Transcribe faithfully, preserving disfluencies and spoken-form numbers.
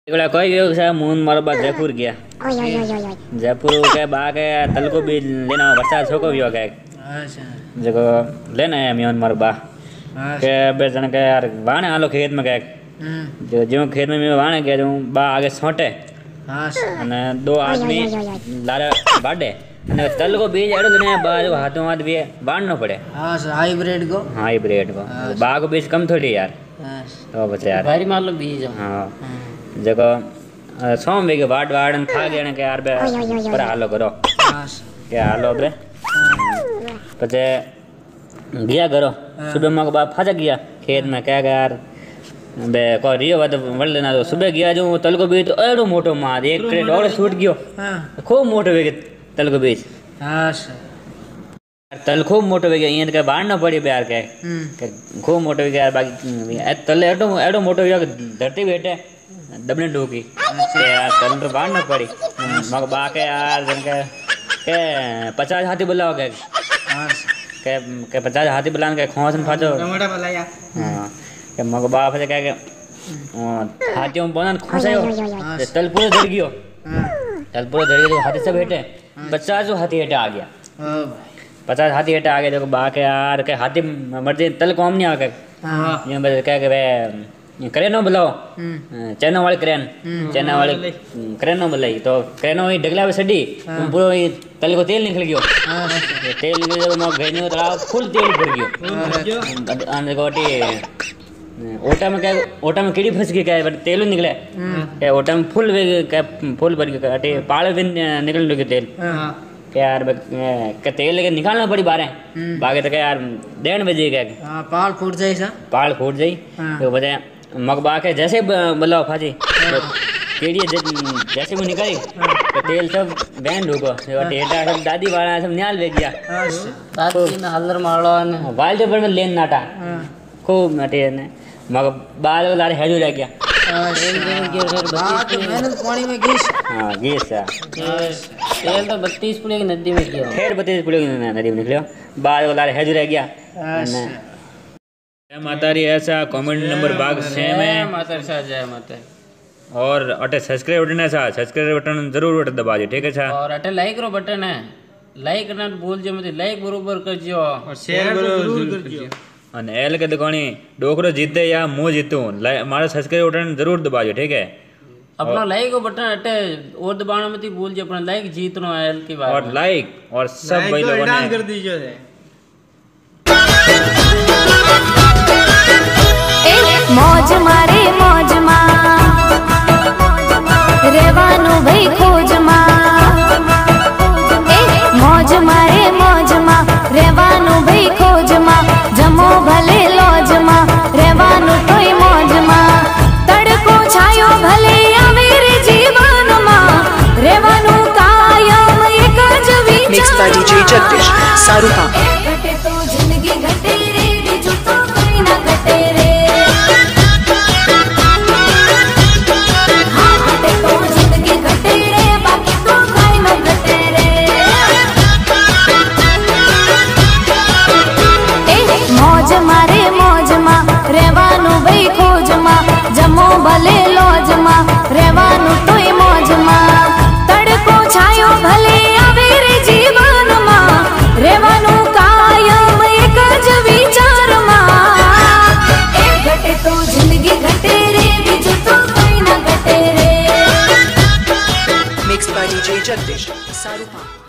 इकड़ा कोई गयो सा मून मारो बा जयपुर गया जयपुर के बा के तल को भी लेना वर्षा छोको भी हो गया अच्छा जको लेना है मियोन मारो बा के बे जन के यार वाणे आलो खेत में गए जो जो खेत में मैं वाणे गया जो बा आगे सोटे અને दो आदमी लारे बाडे અને तल को बीज एडो ने बा जो हाथों हाथ भी बांधनो पड़े हां हाइब्रिड को हाइब्रिड को बा को बीज कम थोड़ी यार तो बच्चे यार भारी मान लो बीज हां जको सोम वेगे वाट वाडन था गया के यार बे पर हालो करो के हालो बे पछे गया करो सुबह में बाप फंस गया खेत में क्या यार बे को रियो वात वड़ लेना तो सुबह गया जो तल को बीज एडो मोटो मार एक क्रेट और छूट गयो खूब मोटो वेगे तल को बीज हां तल खूब मोटो वेगे इन के बांधना पड़ी यार के खूब मोटो वेगे यार बाकी तल एडो एडो मोटो वेगे धरती बैठे दबने डूकी यार तल तो बांधना पड़ी मग बाके यार जन के के पचास हाथी बुलाओ के के के पचास हाथी बुलान के खोसन फाचो टमाटर बुलाया हां के मग बाप से कह के हाथियों बोनन खोसायो तल पूरे धर गयो तल पूरे धर गयो हाथी सब हेटे पचास जो हाथी हेटे आ गया पचास हाथी हेटे आ गया देखो बाके यार के हाथी मर्जी तल को हम नहीं आ के ये बस कह के क्रेनो बुलाओ चैनो वाली क्रेन चैनो वाली क्रेनो बुलाई तो क्रेनो ही डगला पे सडी पूरा तल को तेल निकल गयो तेल निकल गयो मो घेनो तलाव फुल तेल भर गयो अंदर गोटी ओटा में क्या ओटा में कीड़ी फंस गई क्या बट तेल निकले क्या ओटा में फुल क्या फुल भर गया अटे पाल भी निकल लगे तेल क्या यार क्या तेल लेके निकालना पड़ी बारे बागे तो क्या यार डेढ़ बजे क्या पाल फूट जाए सा पाल फूट जाई तो बजे मगबा के जैसे बुलाओ फाजी केड़ी जैसे वो निकली तो तेल सब बैंड होगो टेटा सब दादी वाला सब न्याल वे गया दादी ने हल्लर मारो ने वाल जो पर में लेन नाटा खूब नटे ने मग बाल लारे हेजो रह गया मेहनत पानी में घिस हां घिस तेल तो बत्तीस पुले की नदी में गया फिर बत्तीस पुले की नदी में निकलियो बाल लारे हेजो रह गया जय माता री ऐसा कमेंट नंबर बाग सेम है माता सा जय माता और अटे सब्सक्राइब बटन है सा सब्सक्राइब बटन जरूर बटन दबा दो ठीक है सा और अटे लाइक रो बटन है लाइक करना भूल जो मत लाइक बरोबर करजो और शेयर जरूर करजो અને એલ કે દકોણી ડોકરો જીતે या मु जीतूं मारा सब्सक्राइब बटन जरूर दबाजो ठीक है अपना लाइक को बटन अटे और दबाना मत भूल जो अपना लाइक जीतनो है एल की बात और लाइक और सब भाई लोगों ने कर दीजिए मौज मारे मौज मा रेवानु भाई खोज मा मौज मारे मौज मा रेवानु भाई खोज मा जमो भले लॉज मा रेवानु तोय मौज मा तड़को छायो भले अमेरे जीवन मा रेवानु कायम एक ज विचार मिक्स बाय डीजे जगदीश सारूखा घटे तो जिंदगी घटे रे बिजू तो कोई ना घटे रे भले लॉज मा रेवानु तोय मौज मा तड़को छायो भले अवेरे जीवन मा रेवानु कायम एक ज विचार मा एक घटे तो जिंदगी घटे रे बिजू तो कोई ना घटे रे मिक्स बाय डीजे जगदीश सारूखा।